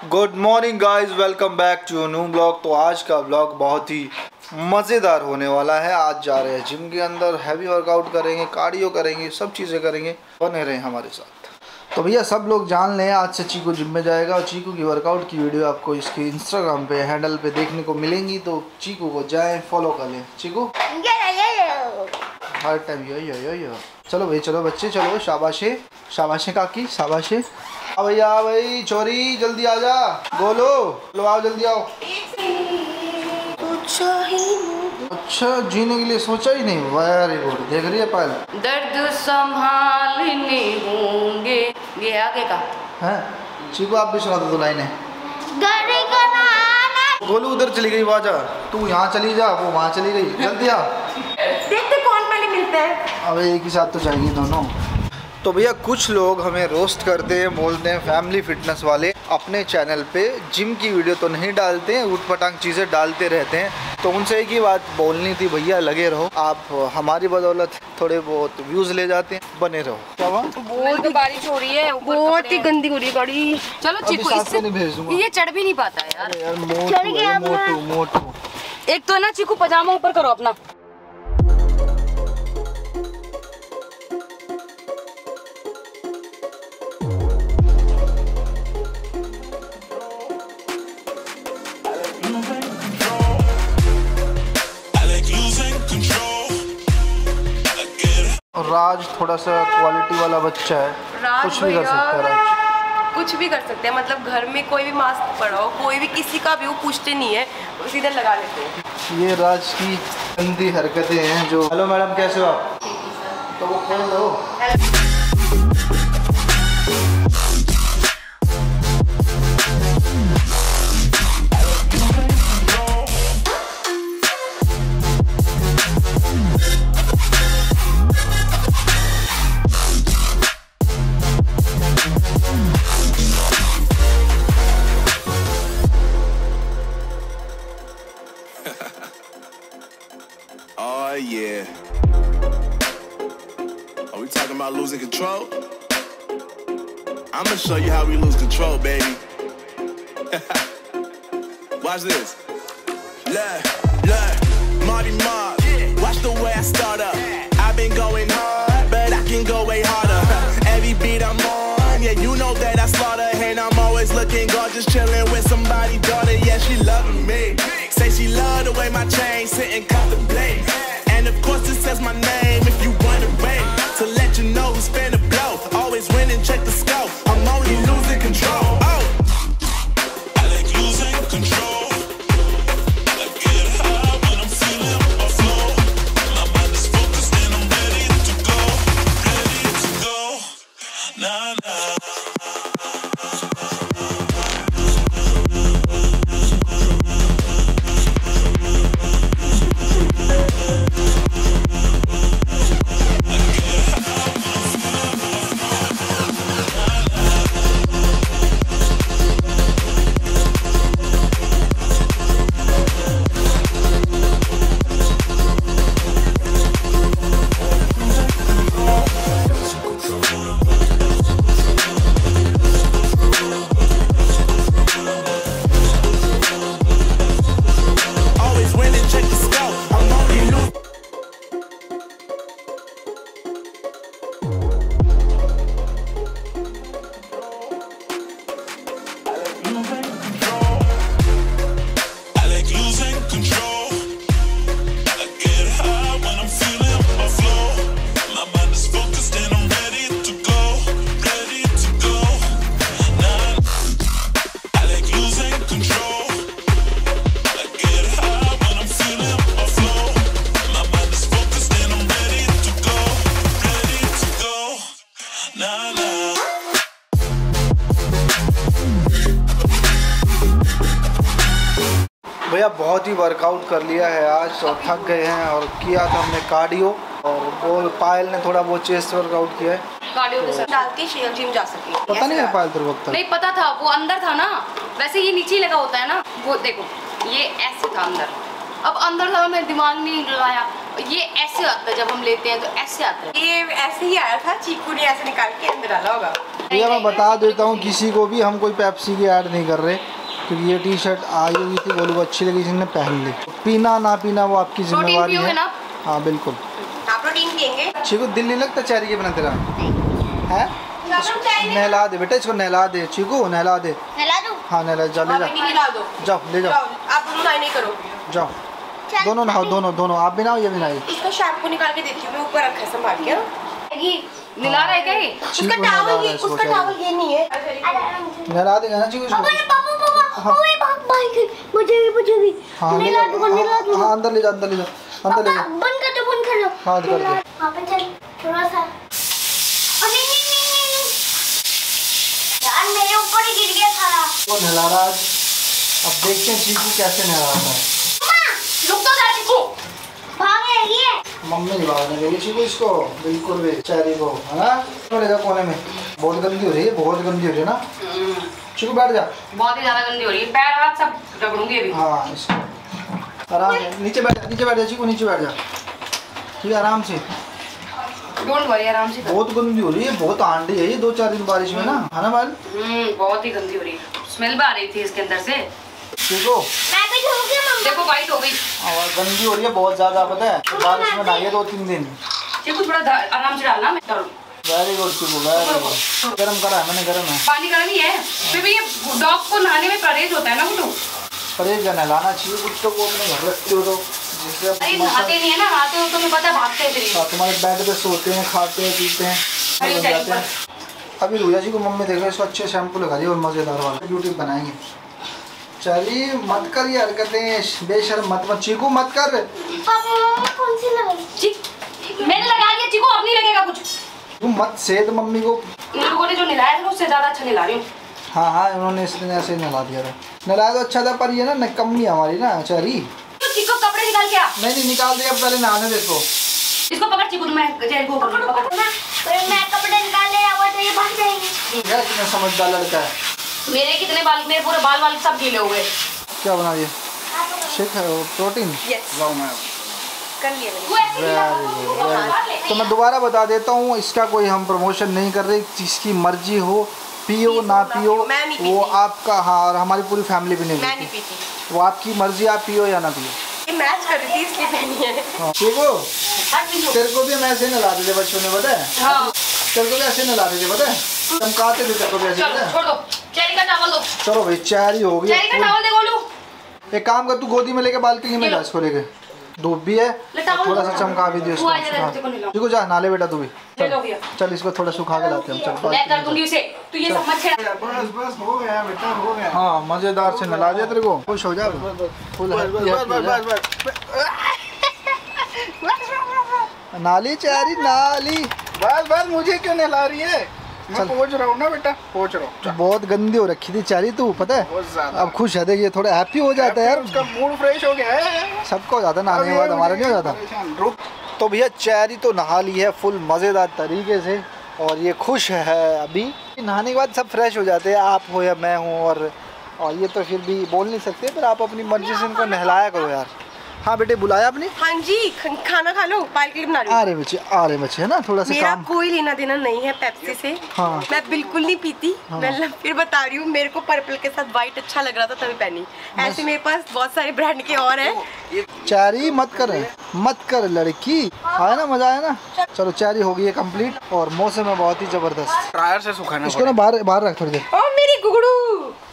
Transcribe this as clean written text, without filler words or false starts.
Good morning guys, welcome back to new blog. तो आज का ब्लॉग बहुत ही मज़ेदार होने वाला है। आज जा रहे हैं जिम के अंदर, हैवी वर्कआउट करेंगे, कार्डियो करेंगे, सब चीज़ें करेंगे। बने रहे हमारे साथ। तो भैया सब लोग जान लें, आज से चीकू जिम में जाएगा और चीकू की वर्कआउट की वीडियो आपको इसके इंस्टाग्राम पे हैंडल पे देखने को मिलेंगी। तो चीकू को जाएं, फॉलो कर लें। चीकू हर टाइम यो। चलो भाई, चलो बच्चे, चलो। शाबाशे शाबाशे काकी, शाबाशे। भैया भाई, चोरी जल्दी आ जा। गोलो लो, आओ जल्दी आओ। अच्छा, जीने के लिए सोचा ही नहीं। Very good. देख रही है पायल, दर्द संभालने होंगे। ये आगे का है। चीकू आप भी सुना दो लाइनें। गोलू उधर चली गई, वहाँ जा। तू यहाँ चली जा, वो वहाँ चली गई। जल्दी आ। देखते कौन पहले मिलता है। अबे एक ही साथ तो जाएंगे दोनों। तो भैया कुछ लोग हमें रोस्ट करते हैं, बोलते हैं फैमिली फिटनेस वाले अपने चैनल पे जिम की वीडियो तो नहीं डालते हैं, ऊटपटांग चीज़ें डालते रहते हैं। तो उनसे एक ही बात बोलनी थी, भैया लगे रहो। आप हमारी बदौलत थोड़े बहुत व्यूज़ ले जाते हैं, बने रहो। क्या हुआ? बहुत बारिश हो रही है, बहुत ही गंदी हो रही है गाड़ी। चलो चीकू, इससे नहीं भेज दूंगा। ये चढ़ भी नहीं पाता है यार। मोटू। एक तो ना चीकू, पजामा ऊपर करो अपना। और राज थोड़ा सा क्वालिटी वाला बच्चा है, कुछ भी कर सकता है राज। कुछ भी कर सकते हैं, मतलब घर में कोई भी मास्क पड़ा हो, कोई भी किसी का भी, वो पूछते नहीं है, वो सीधे लगा लेते हैं। ये राज की गंदी हरकतें हैं जो। हेलो मैडम, कैसे हो आप? तो वो खोल दो। Oh yeah. Are we talking about losing control? I'm gonna show you how we lose control, baby. Watch this. Look, Marty Mark. Watch the way I start up. I've been going hard, but I can go way harder. Every beat I'm on, yeah, you know that I slaughter. And I'm always looking gorgeous, chilling with somebody's daughter. Yeah, she loving me. Say she love the way my chain sit and contemplate. And of course it says my name if you wanna wait. To let you know who's finna blow. Always win and check the scope. I'm only losing control. Oh, I like losing control. I get high when I'm feeling my flow. My mind is focused and I'm ready to go. Ready to go. Nah. भैया बहुत ही workout कर लिया है आज, और थक गए हैं। और किया था हमने कार्डियो, और वो पायल ने थोड़ा बहुत चेस्ट वर्कआउट किया है। कार्डियो के साथ डाल के जिम जा सकती है। पता नहीं है पायल तेरे वक्त नहीं पता था, वो अंदर था ना। वैसे ये नीचे लगा होता है ना, वो देखो ये ऐसे था अंदर। अब अंदर था, मेरे दिमाग नहीं लगाया। ये ऐसे आता है, जब हम लेते हैं तो ऐसे आता है। ये ऐसे ही आया था, चीकू ने ऐसे निकाल के अंदर डाला होगा। भैया मैं बता देता हूँ किसी को भी, हम कोई पेप्सी की ऐड नहीं कर रहे, क्योंकि ये टी शर्ट आई हुई थी, गोलू को अच्छी लगी, इसने पहन ली। पीना ना पीना वो आपकी जिम्मेवारी है। हाँ बिल्कुल। प्रोटीन पिएंगे। चीकू दिल नहीं लगता चेरी के बिना तेरा है? नहला दे बेटा, इसको नहला दे चीकू, नहला दे। नहला दूं? हाँ नहला, जा ले जाओ, जाओ ले जाओ। आप दोनों नहीं करो, जाओ दोनों नहाओ, दोनों आप भी नहाओ ये भी नहाओ। इसका शैम्पू निकाल के देती हूँ मैं, ऊपर रखा संभाल के। नहला रहा है क्या ये? उसका टॉवल ये नहीं है। नहला देगा ना चीकू इसको। मुझे भी हाँ अंदर ले जा, अंदर ले जा, अंदर ले जा। बंद कर दो, बंद कर लो। हाँ कर दो। वहाँ पे चल थोड़ा सा। यार मेरे ऊपर ही गिर गया था। वो नहला रहा आज, अब देखते हैं चीकू कैसे नहला रहा है। रुक तो जा चीकू, भाग रही है। मम्मी नहीं भागने देगी चीकू इसको, बिल्कुल भी चेरी को, है ना? ले जा कोने में, बहुत गंदी हो रही है, बहुत गंदी हो रही है ना चीकू, बैठ जा। बहुत ही ज्यादा गंदी हो रही है, पैर हाथ सब रगड़ूंगी अभी। हाँ इसको आराम से नीचे बैठ जा, नीचे बैठ जा चीकू, नीचे बैठ जा, ठीक है आराम से। डोंट वरी, आराम से। बहुत गंदी हो रही है, बहुत आंधी है ये 2-4 दिन बारिश में ना, है ना बाल? बहुत ही गंदी हो रही है, स्मेल भी आ रही थी इसके अंदर से। देखो मैं भी धोऊंगी मम्मा। देखो वाइट हो गई, गंदी हो रही है बहुत ज्यादा, पता है बारिश में नहाई है 2-3 दिन। चीकू थोड़ा आराम से डालना, मैं डालूं। Very good Chiku, very good. गरम करा है मैंने, गरम है पानी, गर्म ही है। फिर भी ये डॉग को नहाने में परहेज होता है ना गुड्डू। परहेज नहलाना चाहिए कुत्तों को, अपने घर रखते हो तो जिससे अरे नहाते नहीं है ना, नहाते हो तुम्हें पता, भागते हैं तुम्हारे बेड पे सोते हैं, खाते हैं, पीते हैं, जाते हैं। अभी रुया जी को मम्मी देख रहे इसको अच्छे शैम्पू लगा दिए और मजेदार वाला ब्यूटी बनाएंगे। चलिए मत कर ये हरकतें, बेशर्म मत चीकू मत कर। कौन सी लगाई? मैंने लगा दिया चीकू, अब नहीं लगेगा कुछ। तुम मत सेध मम्मी को, इन लोगों ने जो नहलाया था उससे ज्यादा अच्छा नहला रही हूँ। हाँ उन्होंने इसने ऐसे नहला दिया था, नहलाया तो अच्छा था, पर ये ना कमी हमारी ना चेरी। चीकू कपड़े निकाल के आ। नहीं निकाल दिया, पहले नहाने दे इसको। इसको पकड़ चीकू, मैं जेल को पकड़। मैं कपड़े निकाल ले आवा तो ये भाग जाएंगे। यार कितना समझदार लड़का है। मेरे कितने बाल, मेरे पूरे बाल सब गीले हो गए। क्या बना दिया? शेक है प्रोटीन। लाओ मैं कर लिया मैंने। तो मैं दोबारा बता देता हूँ, इसका कोई हम प्रमोशन नहीं कर रहे, जिसकी मर्जी हो पियो ना पियो वो आपका। हाँ और हमारी पूरी फैमिली भी नहीं पीती, वो आपकी मर्जी, आप पियो या ना पियो। ये मैच कर रही थी इसलिए पहनी है। ठीक हो? तेरे को भी हम ऐसे नहला देते बच्चों ने, पता है? हाँ। तेरे को भी ऐसे नहला देते, पता है? हम कहते थे तेरे को भी ऐसे, पता है? छोड़ दो, चेरी का टॉवल दो। चलो भाई चेरी हो गई। चेरी का टॉवल दे गोलू। एक काम कर, तू गोदी में लेके बाल्टी में जा इसको लेके, धूप भी है, थोड़ा सा चमका भी दियो इसको। देखो जा नाले बेटा तू भी, चल इसको थोड़ा सुखा के लाते हैं हम। चल मैं कर दूंगी उसे, तू ये समझ छेड़ा। बस हो गया बेटा, हो गया। हाँ मजेदार से नहला दिया तेरे को, खुश हो जा। नाली चारी नाली, बस मुझे क्यों नहला रही है? मैं पहुंच रहा हूँ ना बेटा, पहुंच रहा हूँ। बहुत गंदी हो रखी थी चारी तू, पता है? अब खुश है, देखिए थोड़ा हैप्पी हो जाता है यार, उसका मूड फ्रेश हो गया है। सबको हो जाता है नहाने के बाद, हमारा नहीं हो जाता। तो भैया चेरी तो नहा ली है फुल मज़ेदार तरीके से, और ये खुश है अभी। नहाने के बाद सब फ्रेश हो जाते हैं, आप हो या मैं हूँ, और ये तो फिर भी बोल नहीं सकते, पर आप अपनी मर्जी से इनको नहलाया करो यार। हाँ बेटे बुलाया आपने? हाँ जी, खाना खा लो, पायल के लिए बना रही हूँ। आ रहे बच्चे है ना, थोड़ा सा काम। कोई लेना देना नहीं है पेप्सी से। हाँ। मैं बिल्कुल नहीं पीती। हाँ। मैं फिर बता रही हूँ, मेरे को पर्पल के साथ व्हाइट अच्छा लग रहा था तभी पहनी। ऐसे मेरे पास बहुत सारे ब्रांड के और हैं। चेरी मत कर लड़की, आया ना, मजा आया ना। चलो चेरी हो गई है कंप्लीट, और मौसम है बहुत ही जबरदस्त। ड्रायर से सुखाना इसको ना बाहर रख थोड़ी देर। ओ मेरी गुगड़ू,